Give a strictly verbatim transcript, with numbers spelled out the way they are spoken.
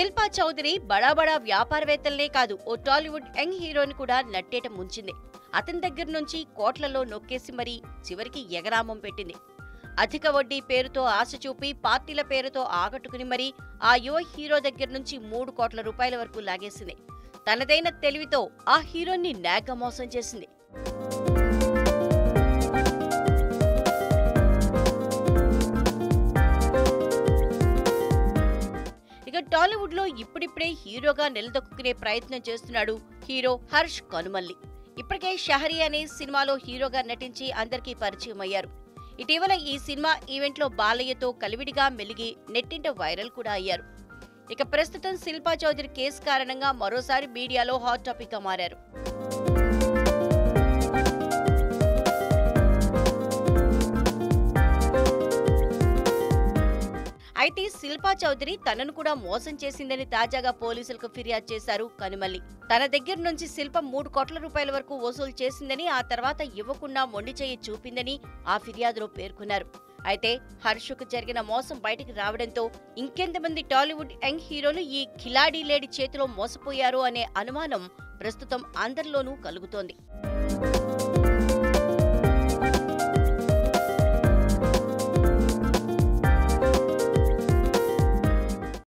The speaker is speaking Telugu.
శిల్పా చౌదరి బడా బడా వ్యాపారవేత్తలనే కాదు ఓ టాలీవుడ్ యంగ్ హీరోని కూడా నట్టేట ముంచింది. అతని దగ్గర నుంచి కోట్లలో నొక్కేసి మరీ చివరికి ఎగరామం పెట్టింది. అధిక వడ్డీ పేరుతో ఆశ చూపి పార్టీల పేరుతో ఆకట్టుకుని మరీ ఆ యువ హీరో దగ్గర నుంచి మూడు కోట్ల రూపాయల వరకు లాగేసింది. తనదైన తెలివితో ఆ హీరోని నాగ్గా మోసం చేసింది. ఇక టాలీవుడ్ లో ఇప్పుడిప్పుడే హీరోగా నిలదొక్కునే ప్రయత్నం చేస్తున్నాడు హీరో హర్ష్ కనుమల్లి. ఇప్పటికే షహరీ అనే సినిమాలో హీరోగా నటించి అందరికీ పరిచయం అయ్యారు. ఇటీవల ఈ సినిమా ఈవెంట్ లో బాలయ్యతో కలివిడిగా మెలిగి నెట్టింట వైరల్ కూడా అయ్యారు. ఇక ప్రస్తుతం శిల్పా చౌదరి కేసు కారణంగా మరోసారి మీడియాలో హాట్ టాపిక్ గా మారారు. అయితే శిల్పా చౌదరి తనను కూడా మోసం చేసిందని తాజాగా పోలీసులకు ఫిర్యాదు చేశారు కనుమల్లి. తన దగ్గర నుంచి శిల్ప మూడు కోట్ల రూపాయల వరకు వసూలు చేసిందని, ఆ తర్వాత ఇవ్వకుండా మొండి చేయి చూపిందని ఆ ఫిర్యాదులో పేర్కొన్నారు. అయితే హర్షుకు జరిగిన మోసం బయటికి రావడంతో ఇంకెంతమంది టాలీవుడ్ యంగ్ హీరోలు ఈ ఖిలాడీ లేడీ చేతిలో మోసపోయారు అనే అనుమానం ప్రస్తుతం అందరిలోనూ కలుగుతోంది.